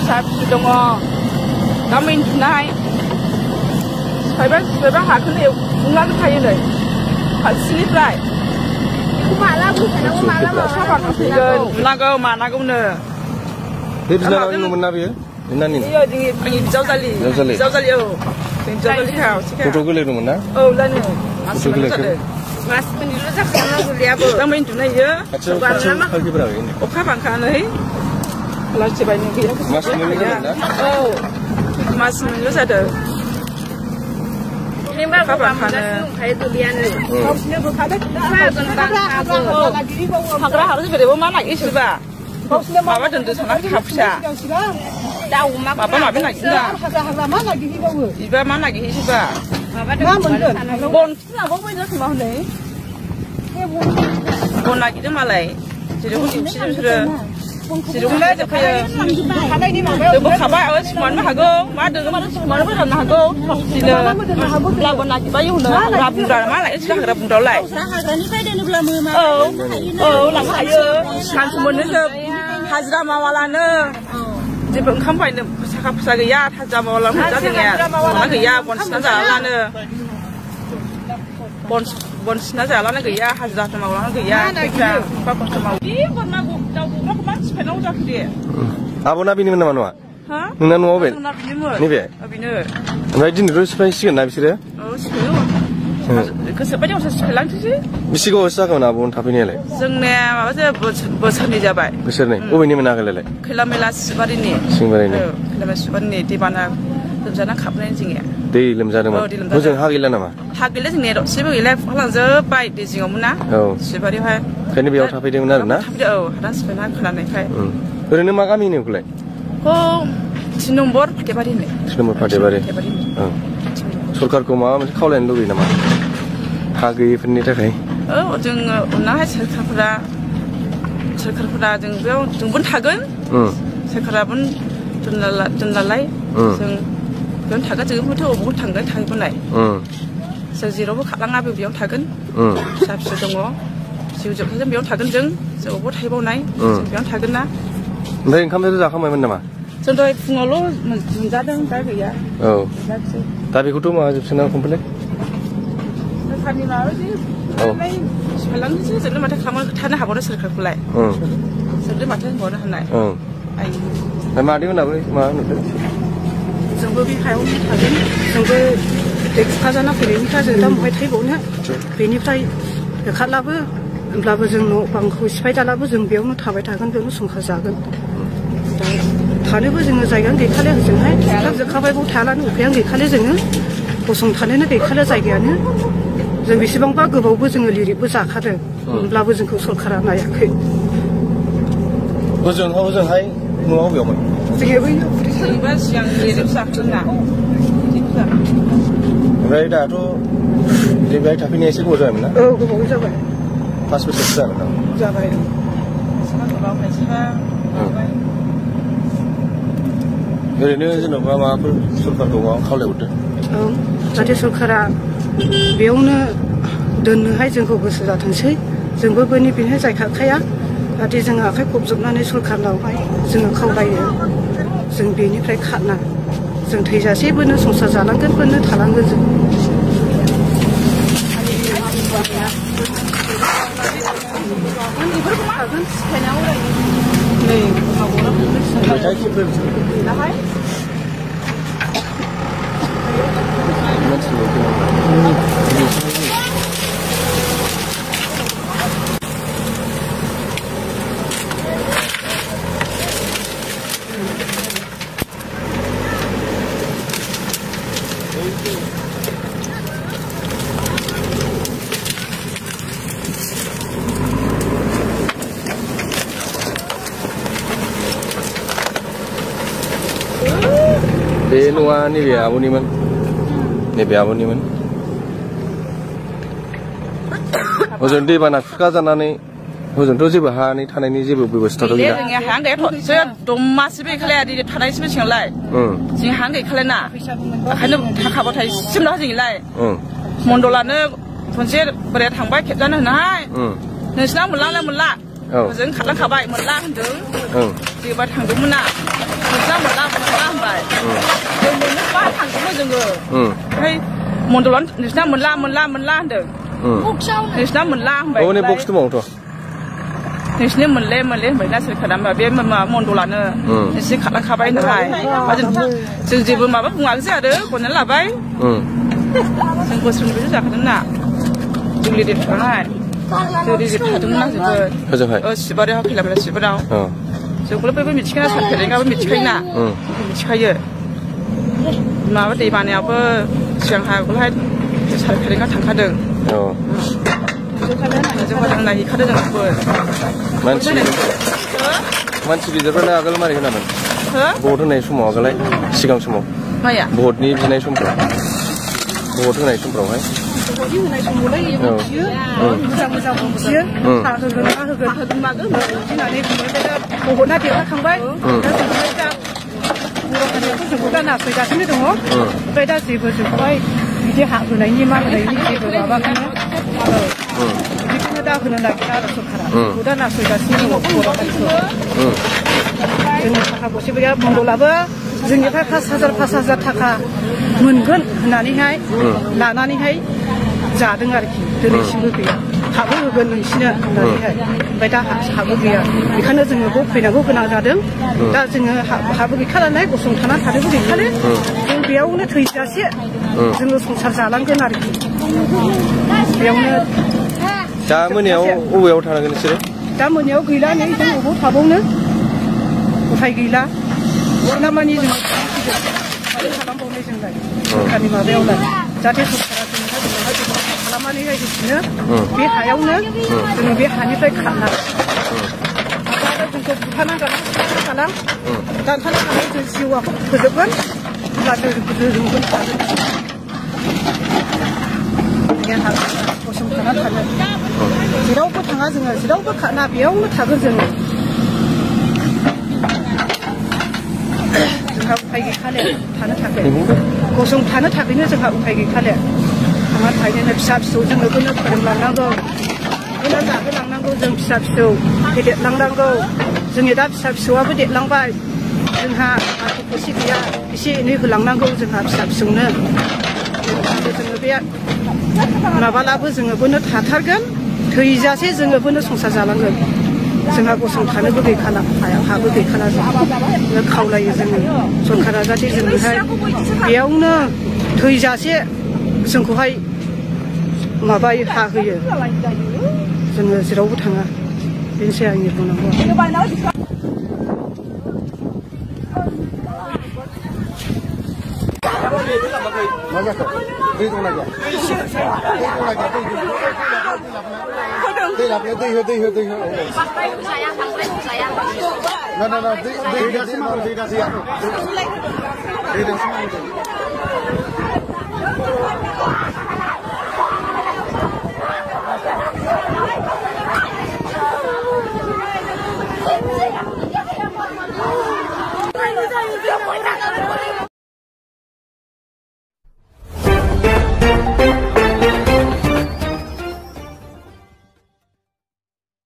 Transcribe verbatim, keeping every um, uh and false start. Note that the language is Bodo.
फिसा फिसौ दङ गामिनि थुनाय सिफायबा सिफायबा हाखौनो उंलाजोब थायो नै फारसेनिफ्राय साफा खालामफैगोन उनांगौ मानांगौनो बे बिनानावनि न'मोन ना बेयो बिनानावनि बेयो जोंनि आंनि बिजावजालि बिजावजालि औ जों बिजावजालि खावसेखा गथ' गोरलै दंमोन ना औ जानो गथ' गोरलैखौ मास मोननैल' जाखांना गोरलैयाबो गामिनि थुनायो अखा बांखानै लासै बायनो गैया मास मोननै जादों ना औ मास मोननैल' जादों अखा बांखानो हाग्रा हाग्रा बेरेबो मा नागिरो सोरबा माबा दोनदो साना थाखा फैसा दाउ माबा माबि नागिरदों बिबा मा नागिरहैसोबा मा मोनगोन बन खिथिनांगौ बायदि खोमा हनै बन नागिरदों मालाय जेरैखौ दिन्थिदों बिसोरो जेरैखौनो जोबखायो जोंबो खाबाय सिखमानोबो हागौ मा दोङो मानो सिखमानोबो जानो हागौ बिदिनो लाबो नागिरबाय हनै हाग्रा बुंग्रा मा लायो सिगां हाग्रा बुंग्रायावलाय औ औ लांनो हायो सानसे मोननोसो हाजिरा मावालानो जेबो ओंखाम बायनो थाखा फैसा गैया हाजिरा मावालानो मोनजा जोंनिया संना गैया बन सिना जालानो बन बन सिना जालानो गैया हाजिरा मावालानो गैया फैसा बा खस्थ' मावो बे बोरमा दाउ अमाखौ मा सिफायनांगौ जाखो दे आब'ना बेनिमोन नामा न'आ हा नोंना न'आव बे नैबे बेनो ओमफ्राय दिनैथ' सिफायसिगोन ना बिसोरो औ सिफायो गोसो बायदि असा सिफायलांथोंसै बेसे गोबावसो जागौमोन आब'नो थाफैनायालाय जोंनिया माबासो बोसोरनै जाबाय बोसोरनै बबेनिमोन आगोलाय खैलामेला सिबारिनि सिंबारिनि खैलामेला सिबारिनि दैबाना लोमजाना खाबनायनि जोंनिया दै लोमजादोंमोन हजों हा गैला नामा हा गैला जोंनिया दसेबो गैला फुखालांजोब्बाय दै जिङावमोन ना औ सिबारियावहाय ओंखायनो बेयाव थाफैदोंमोन आरो ना औ हादान सिफायना खोनानायखाय ओरैनो मा गामि होनोखौलाय बेखौ थिन नम्बर फाथेबारि होनो थिन नम्बर फाथेबारि सरकारखौ माबा मोनसे खावलायनो लुगैयो नामा हा गैयिफोरनि थाखाय औ जोङो उनावहाय सोरखारफोरा सोरखारफोरा जों बेयाव जोंबो थागोन सोरखाराबो दोनलालाय जों बेयावनो थागोन जों हयथ' बबावबो थांगोन थाहैबोनाय जों जेरावबो खारलाङा बेयाव थागोन फिसा फिसौ दङ जिउ जोबथाजों बेयाव थागोन जों जों बबावबो थाहैबावनाय जों बेयावनो थागोन ना ओमफ्राय ओंखामफोर जाखांबायमोन नामा जों दहाय फुङावल' मोनजादों दा गैया औ दा बेखौथ' माबा जोबसोना कमप्लिट सोरखारनि माबायदि सिफायलांनोसै जोंनो माथो खालामनो थानो हाबावनो सोरखारखौलाय जोंनो माथो होनबावनो हानाय ओमफ्राय मादैमोनाबो मा होनोथो जोंबो बे हायावनो थागोन जोंबो दै खुरखाजाना फैनायनिफ्राय जों दा बहाय थाहैबावनो बेनिफ्राय होखारलाबो होमब्लाबो जों न' बांखौ सिफायजालाबो जों बेयावनो थाबाय थागोन बेयावनो संसार जागोन दा थानोबो जोङो जायगायानो गैखाले होजोंहाय जोबखाबाय बाव थायालानो उफायानो गैखाले जोङो गसंथानोनो गैखाले जायगायानो जों बेसेबांबा गोबावबो जोङो लिरिबो जाखादों होमब्लाबो जोंखौ सरकारा नायाखै ओजोंहाय ओजोंहाय न'आव बेयावमोन जोङो बैनो बुरैबा सिगां लिरिबो जाखादोंना ओमफ्राय दाथ' बेहाय थाफैनाया एसे गोबाव जाबायमोन ना औ गोबाव जाबाय पास बोसोरसो जाबाय ना जाबाय खायसेबा गोबाव खायसेबा माबाबाय ओरैनो जेन'बा माबाफोर सरकारखौ माबा खावलायहरदों औ जाहाथे सरकारा बेयावनो दोननोहाय जोंखौ गोसो जाथोंसै जोंबो बेनिफ्रायनो जायखाखाया जाहाथे जोङो आखाइ खबजोबनानै सरकारनावहाय जोङो खावलायो जों बेनिफ्राय खारना जों थैजासेबोनो संसार जालांगोनबोनो थालांगोन जों बेफोरखौ हागोन सिखायनायाव नै गैलाहाय बे न'आ नैबे आब'निमोन नैबे आब'निमोन हजों दैबाना खुरखा जानानै हजोंथ' जेबो हानि थानायनि जेबो बेबस्थाथ' गैया जोंनिया हां गैयाथ' दमासिबो गैखालाय आरो थानायसिबो सिगांलाय जों हां गैखालाय ना ओंखायनो थाखाबाथाय सिमना जोंलाय मन्दलानो खनसे बोराया थांबाय खेबजानो होनाहाय नोंसिना मोनला मोनला हजों खारलांखाबाय मोनला होनदों जेबा थांदोंमोन ना nisa mola mola bai जों मोननो बा थांदोंमोन जोङो ओमफ्राय मन्दलाव नोंसिना मोनला मोनला मोनला होनदों नोंसिना मोनला होनबाय औ नै बक्स दंबावोथ' नोंसिनि मोनले मोनले होनबाय ना सोरखारा होनबा बे माबा मन्दलानो एसे खालामखाबाय नालाय जों जेबो माबा बुङाखिसै आरो गनानै लाबाय जों बोसोरनिफ्रायसो जाखादों ना जों लिडिट थांनाय जों लिडिट थादोंमोन ना जोबोद सिबारियाव खैलाबारि सिबाराव जोंखौल' बयबो मिथिखायो सारफेरेंआबो मिथिखायोना मिथिखायो माबा दै बानायावबो सिगां हागौहाय सारफेरेंआ थांखादों जोंखौ नायहैखादों जोंखौबो मानसि गिदिरफोरनो आगोल मारै होनामोन भट होनाय समाव आगोलहाय सिगां समाव माया भटनि बिनाय समफ्राव भट होनाय समफ्रावहाय भटनि होनाय समावलाय मिथियो मोजां मोजां मिथियो हा होगोन मा होगोन होगोन मागोन होननानै भटआ देरहाखांबाय दा जोंहाय दा बर' हारियाथ' जोंखौ दा नासयगासिनो दङ ओमफ्राय दा जेबो जोंखौहाय बिदि हा होनायनि मा होनायनि जेबो माबाखौनो बिदिखौनो दा होनो नागिरा आरो सरकारा दा नासयगासिनो दङ बर' हारिखौ जोंनि थाखा गरसे गैया मन्दलाबो जोंनिफ्राय पास हाजार पास हाजार थाखा मोनगोन होननानैहाय लानानैहाय जादों आरोखि दिनैसिमबो गैया हाबो होगोन नोंसिनो होननानैहाय ओमफ्राय दा हाबो गैया बेखायनो जोङो बाव फैनांगौ गोनां जादों दा जोङो हाबो गैखानालाय गसंथाना थानोबो गैखाले जों बेयावनो थैजासे जोङो संसार जालांगोन आरोखि बेयावनो दा मोनायाव बबेयाव थानांगोन नोंसोरो दा मोनायाव गैला नै जों बबाव थाबावनो उफाय गैला ना मानि जों मारै खालामबावनाय जोंलाय सरकारनि माबायावलाय जाहाथे सरकारा जोंहाय जोंहाय खालामनानैहाय होफिनो बे हायावनो जोङो बे हानिफ्राय खारना आरो जोंखौ बुथारनांगोन खालाम दानथारनानै जों जिउआखौ फोजोबगोन अब्लासो जोंगोन थागोन गसंथाना थानो जेरावबो थाङा जोङो जेरावबो खाना बेयावनो थागोन जोङो जोंहा उफाय गैखाले थानो थाखाय गसंथानो थाखायनो जोंहा उफाय गैखाले थांना थाहैनो फिसा फिसौ जोंनोबोनो फोरोंलांनांगौ बेनो जाहोलांनांगौ जों फिसा फिसौ फेदेरलांनांगौ जोंनि दा फिसा फिसौआबो देरलांबाय जोंहा थोरसि गैया एसे एनै होलांनांगौ जोंहा फिसा फिसौनो जोङो बे माबालाबो जोङो बोनो थाथारगोन थैजासे जोङो बोनो संसार जालांगोन जोंहा गसंथानोबो गैखाला हाबो गैखाला जों खावलायो जोङो सरकारा जाहाथे जोंनोहाय बेयावनो थैजासे जोंखौहाय माबायो हा होयो जोङो जेरावबो थाङा बेनोसै आंनि बुंनांगौआ मा जाखो दै दंना गैया दै लाबनो दै हो दै हो दै हो ना ना ना दै दै दासो मा दै दासो दै दासो